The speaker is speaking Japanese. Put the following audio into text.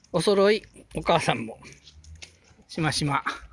お揃い、お母さんも。しましま。